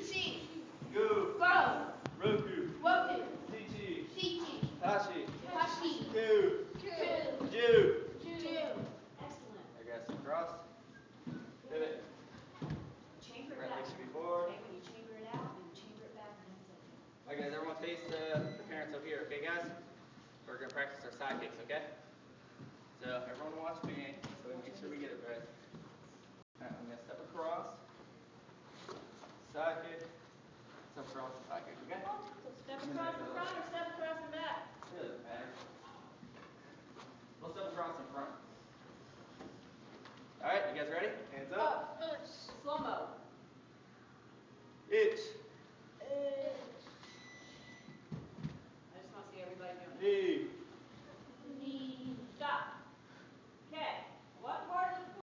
She. Gu. Go. Roku. Roku. Sichi. Shichi. Tashi. Tashi. Ku. Ku. Ju. Ju. Excellent. I guess cross. Pivot. Chamber it Right out. leg should be forward. Okay, when you chamber it out, then chamber it back and then it's okay. Alright guys, everyone face the parents up here, okay guys? We're going to practice our side kicks, okay? So everyone watch me, so we make sure we get it right. Alright, I'm going to step across, side kick, step across, side kick, okay? So step across in front or step across in back? It doesn't matter. We'll step across in front. Alright, you guys ready? Hands up. Slow-mo.